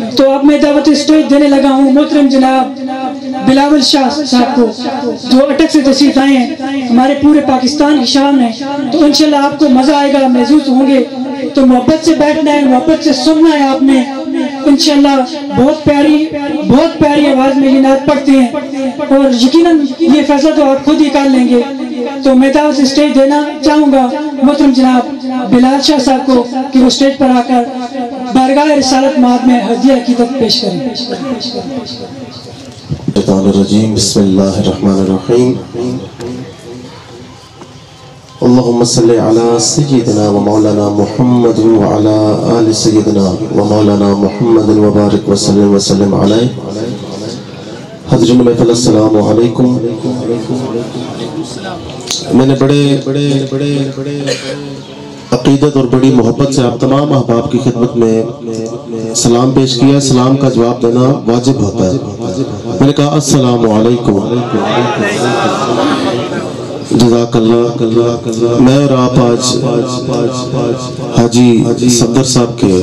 تو اب میں دعوت اسٹیج دینے لگا ہوں محترم جناب بلاول شاہ صاحب کو، جو اٹک سے تشریف آئے ہیں، ہمارے پورے پاکستان کی شان ہے۔ تو انشاءاللہ آپ کو مزہ آئے گا، محظوظ ہوں گے۔ تو محبت سے بیٹھنا ہے، محبت سے سننا ہے آپ نے۔ انشاءاللہ بہت پیاری آواز میں یہ نعت پڑھتے ہیں، اور یقیناً یہ فیصلہ تو آپ خود ہی کر لیں گے۔ تو میں دعوت اسٹیج دینا چاہوں گا محترم جناب بلال شاہ صاحب کو کہ وہ اسٹیج پر آ کر بارگاہ رسالت مآب میں ہدیہ عقیدت پیش کریں۔ الشیطان الرجیم، بسم اللہ الرحمن الرحیم۔ اللہم صلی علی سیدنا و مولانا محمد و علی آل سیدنا و مولانا محمد و بارک وسلم علیہ۔ حضرین محفل السلام علیکم۔ میں نے بڑے عقیدت اور بڑی محبت سے آپ تمام احباب کی خدمت میں سلام پیش کیا۔ سلام کا جواب دینا واجب ہوتا ہے۔ میں نے کہا السلام علیکم۔ جزاک اللہ۔ میں اور آپ آج حاجی صفدر صاحب کے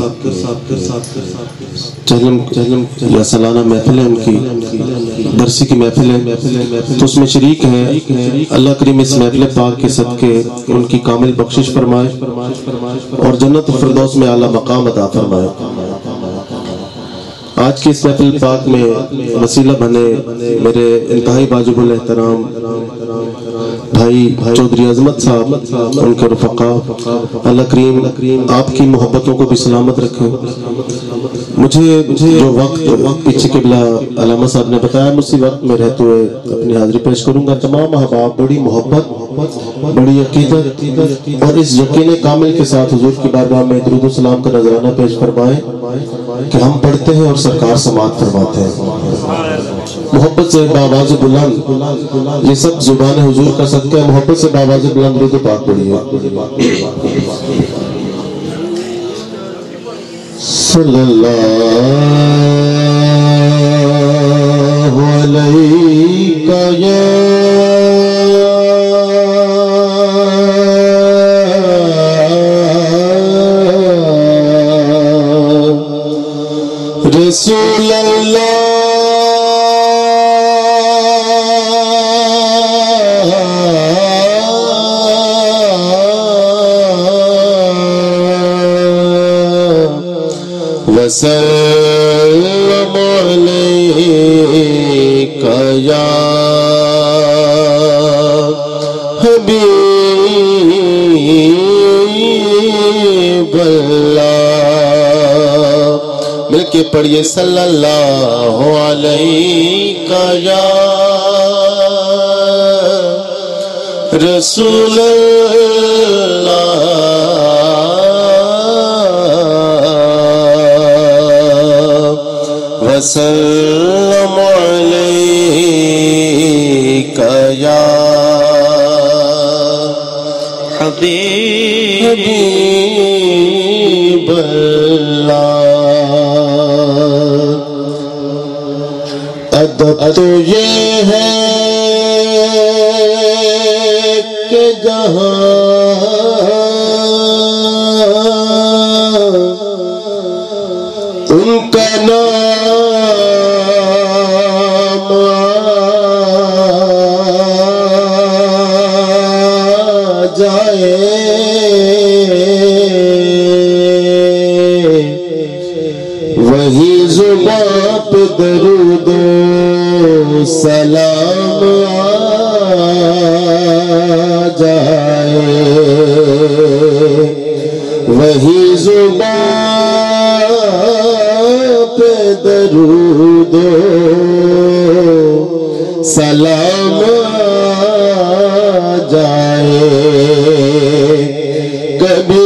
چہلم یا سالانہ محفل ہے، ان کی درسی کی محفل ہے، تو اس میں شریک ہیں۔ اللہ کریم اس محفل پاک کے صدقے ان کی کامل بخشش فرمائے اور جنت الفردوس میں اعلیٰ مقام عطا فرمائے۔ آج کی اس محفل پاک میں وسیلہ بنے میرے انتہائی واجب الاحترام بھائی چودھری عظمت صاحب، ان کے رفقا، اللہ کریم آپ کی محبتوں کو بھی سلامت رکھے۔ مجھے جو وقت پیچھے قبلہ علامہ صاحب نے بتایا، میں اسی وقت میں رہتے ہوئے اپنی حاضری پیش کروں گا۔ تمام احباب بڑی محبت، بڑی عقیدت اور اس یقین کامل کے ساتھ حضور کی بارگاہ میں درود و سلام کا نذرانہ پیش فرمائیں کہ ہم پڑھتے ہیں اور سرکار سماعت فرماتے ہیں۔ محبت سے بآواز بلند، یہ سب زبان حضور کا صدقہ ہے، محبت سے بآواز بلند درود پاک پڑھیے۔ صلی اللہ علیہ یا رسول اللہ، وسلم علیک یا حبیب اللہ۔ مل کے پڑھیے صلی اللہ علیہ یا رسول اللہ، وسلم علیک یا حبیب اللہ۔ ادب تو یہ ہے کہ جہاں ان کا نام جائے، وہی زبان پہ درود و سلام جائے، وہی زبان پہ درود و سلام جائے۔ کبھی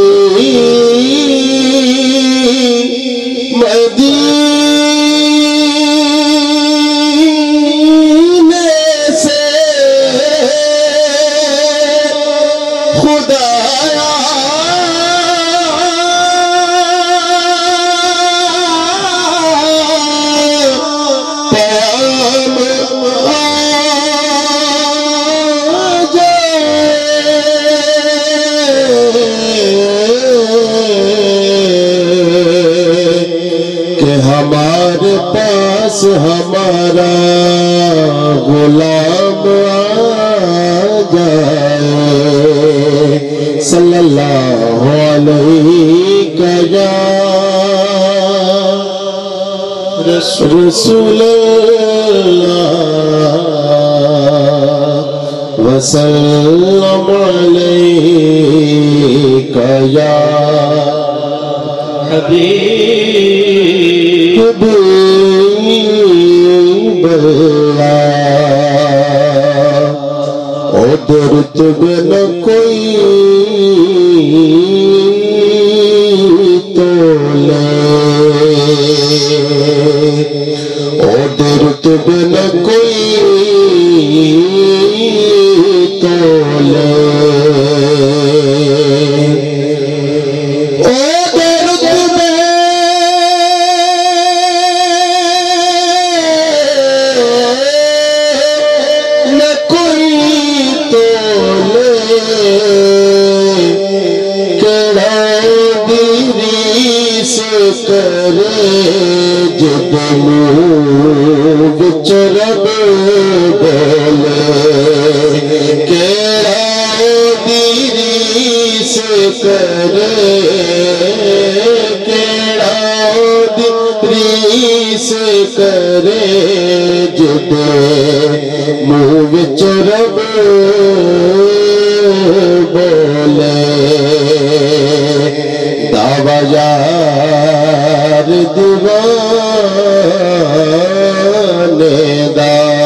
مدینے سے خدایا پیام ہمارے پاس ہمارا غلام آ جائے صلی اللہ علیہ یا رسول اللہ وسلم علیہ یا حبیب اللہ او رتبے نہ کوئی تولے او رتبے نہ کوئی تولے چرب بولے کیڑا دیری سے کرے کیڑا دیری سے کرے جب منہ چرب بولے دعوی یار دیوانے دا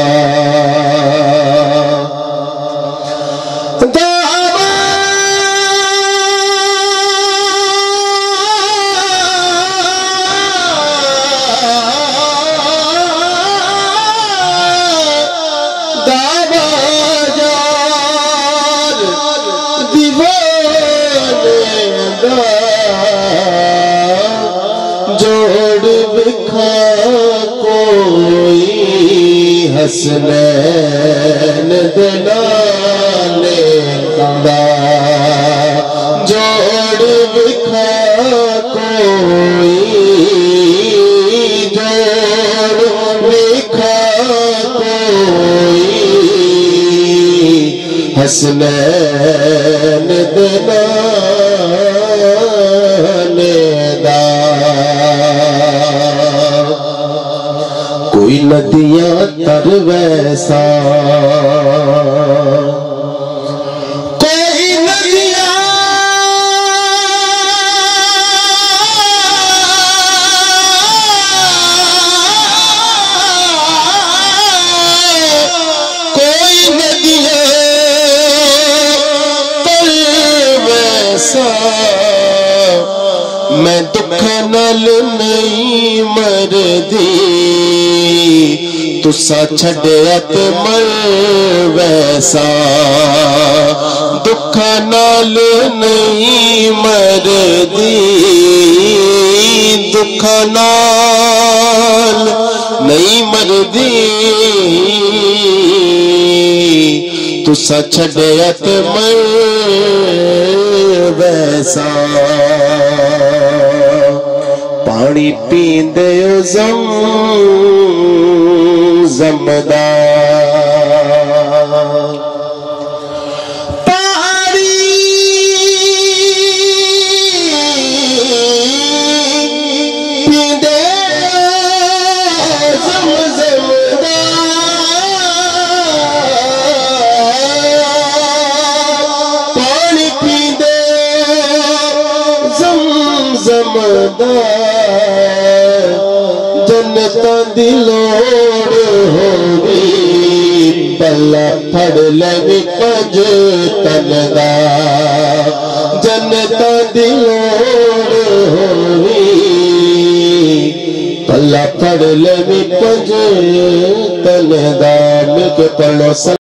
حسنین دلانے دا جوڑ بکھا کوئی جوڑ بکھا کوئی حسنین دلانے دا کوئی ندیاں تر ویسا کوئی ندیاں کوئی ندیاں تر ویسا میں دکھ نال نہیں مردی تسا چھڑیا تے مر ویسا دکھ نال نہیں مردی دکھ نال نہیں مردی تسا چھڑیا تے مر ویسا پانی پیندے زمدا پانی پیندے زمدا پانی پیندے زمدا جنتاں دی لوڑ ہوگی پلا پھڑ لوی پج تن دا جنتاں دی لوڑ ہوگی پلا پھڑ لوی پج تن دا مل کے پڑھو